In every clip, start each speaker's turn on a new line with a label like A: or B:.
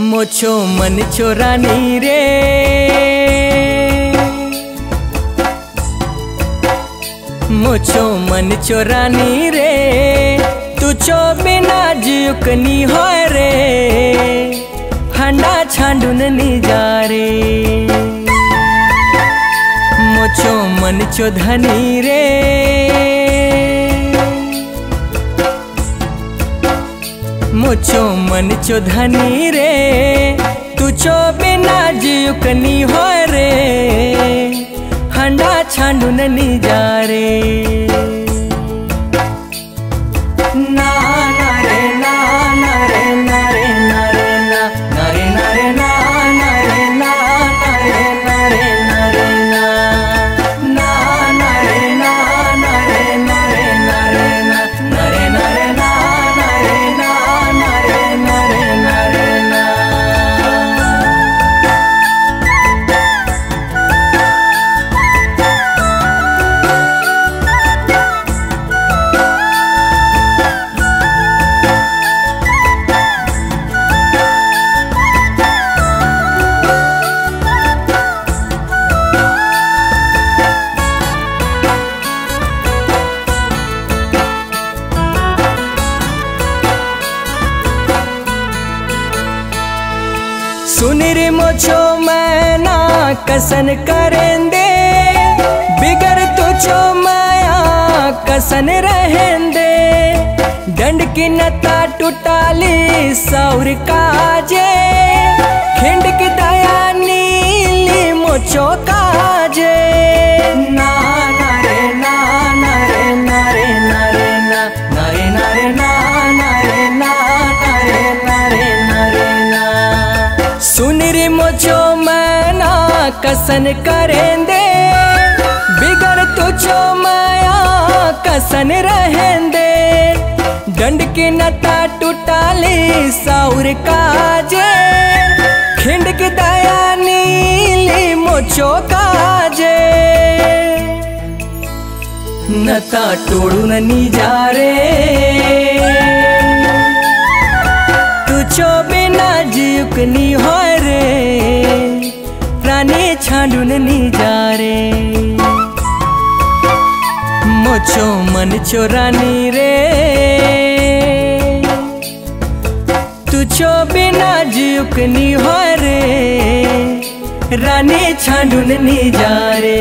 A: मोछो मन चोरानी रे, मोछो मन चोरानी रे, तुझो बिना जुकनी हो रे, हंडा छांडून नी जा रे। मोछो मन चोधनी रे, मुझो मन चोधनी रे, तुझो बिना जुकनी हो रे, हंडा छांडून नी जा रे। ना ना रे ना ना रे ना रे ना रे ना ना रे ना रे ना ना रे ना ना रे ना रे ना रे ना ना ना रे ना ना रे ना रे ना रे ना ना रे ना रे ना ना रे ना ना रे ना रे ना रे ना। सुन रे मोछो मैना कसन करेंदे, बिगर तुझो माया कसन रहेंदे। डंड की नता टूटाली सौर काजे, खिंड की दया नीली मोछो काजे। ना ना रे ना ना रे ना रे ना रे ना ना रे ना रे ना ना रे ना ना रे ना रे ना रे ना। सुन रे मुझो मैना कसन करेंदे, बिगर तुझो माया कसन रहेंदे। डंड की नता टूटाली सौर काजे, खिंड की दया नीली मुझो काजे। नता तोड़ून नी जा रे, तुझो बिना जुकनी हो रे, प्राणी छांडून नी जा रे। मोछो मन चोरानी रे, तुझो बिना जुकनी हो रे, रानी छांडून नी जा रे।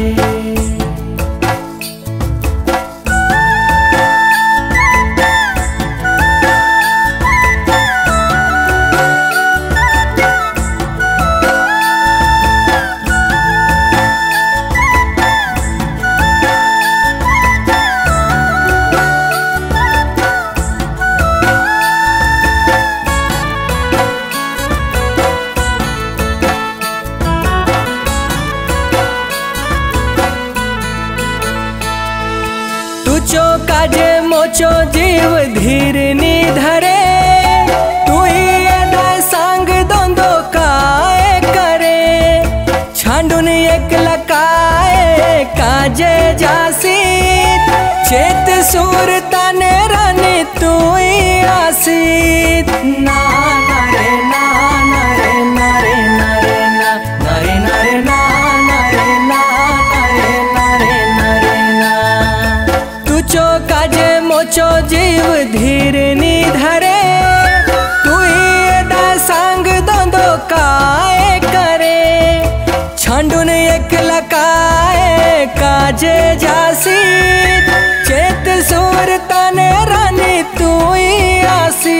A: तुझो काजे मोचो जीव धीर नी धरे, तू ही सांग दोंदो काय करे। छांडून एक लकाए काजे जासी, चेत सूर तने रानी तू ही आसी। ना ना रे ना ना रे ना रे ना रे ना ना रे ना रे ना ना रे ना ना रे ना रे ना रे ना। तुझो काजे मोचो जीव धीर नी धरे, तू ही सांग दोंदो काय करे। छांडून एक लकाए काजे जासी, चेत सूर तने रानी तू ही आसी।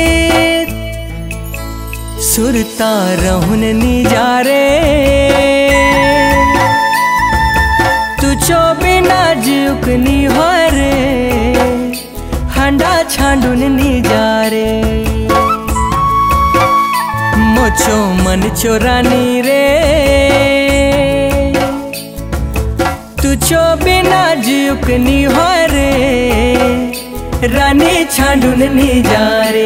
A: सुरता रहुन नी जा रे, तुझो बिना जुकनी हो रे, हंडा छांडून नी जा रे। मोछो मन चोरानी रे, तुझो बिना जुकनी हो रे, रानी छांडून नी जा रे।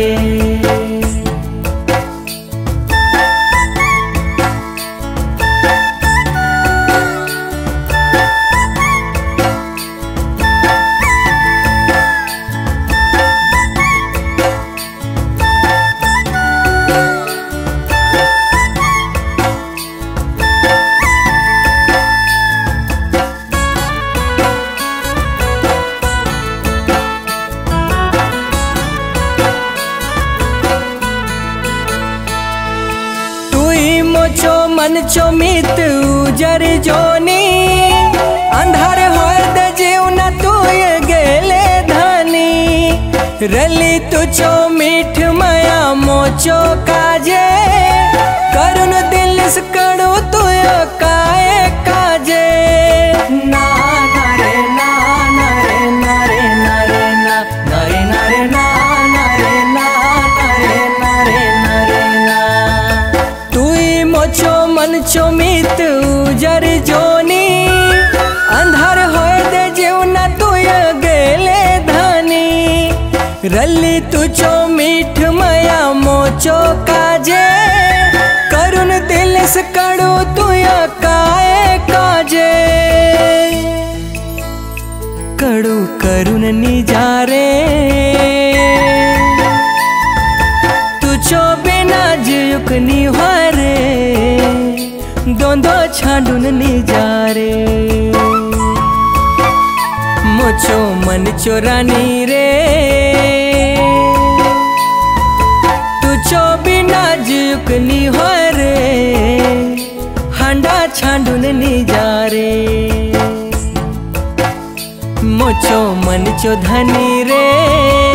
A: मोचो मनचो मित उजर जोनी अंधार होय दे जीवना तू गेले धानी रली तुझो मीठ माया मोचो काजे करुण दिल से कड़ो तू काय काजे ना रे ना रे ना रे ना रे ना रे ना रे ना रे ना रे ना रे ना तुई मोचो मनचो मित उजर जोनी अंधार होय दे जीवना तू गेले धानी रली तुझो मीठ माया मोचो काजे करुण दिल से कड़ो तू काय काजे कड़ू करुण निजारे तुझो बिना जुक निहारे दोंदो छांडून निजारे मोचो मन चोरानी रे तुझो बिना जुक निहारे हांडा छांडून निजारे मोचो मन चो धनी रे